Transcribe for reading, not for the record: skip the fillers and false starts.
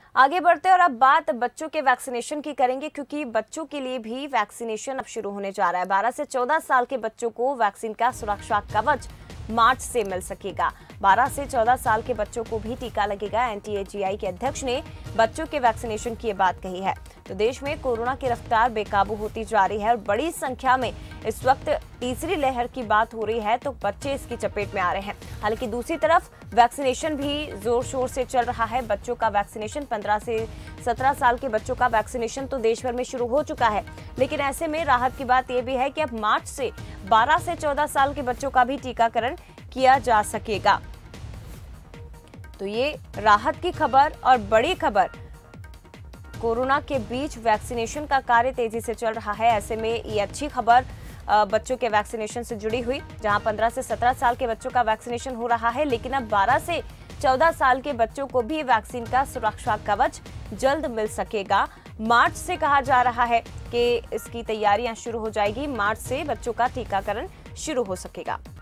आगे बढ़ते हैं और अब बात बच्चों के वैक्सीनेशन की करेंगे, क्योंकि बच्चों के लिए भी वैक्सीनेशन अब शुरू होने जा रहा है। 12 से 14 साल के बच्चों को वैक्सीन का सुरक्षा कवच मार्च से मिल सकेगा। 12 से 14 साल के बच्चों को भी टीका लगेगा। एनटीएजीआई के अध्यक्ष ने बच्चों के वैक्सीनेशन की बात कही है। तो देश में कोरोना की रफ्तार बेकाबू होती जा रही है और बड़ी संख्या में इस वक्त तीसरी लहर की बात हो रही है, तो बच्चे इसकी चपेट में आ रहे हैं। हालांकि दूसरी तरफ वैक्सीनेशन भी जोर शोर से चल रहा है। बच्चों का वैक्सीनेशन 15 से 17 साल के बच्चों का वैक्सीनेशन तो देश भर में शुरू हो चुका है, लेकिन ऐसे में राहत की बात यह भी है कि अब मार्च से 12 से 14 साल के बच्चों का भी टीकाकरण किया जा सकेगा। तो ये राहत की खबर और बड़ी खबर। कोरोना के बीच वैक्सीनेशन का कार्य तेजी से चल रहा है। ऐसे में ये अच्छी खबर बच्चों के वैक्सीनेशन से जुड़ी हुई, जहां 15 से 17 साल के बच्चों का वैक्सीनेशन हो रहा है, लेकिन अब 12 से 14 साल के बच्चों को भी वैक्सीन का सुरक्षा कवच जल्द मिल सकेगा। मार्च से कहा जा रहा है कि इसकी तैयारियां शुरू हो जाएगी। मार्च से बच्चों का टीकाकरण शुरू हो सकेगा।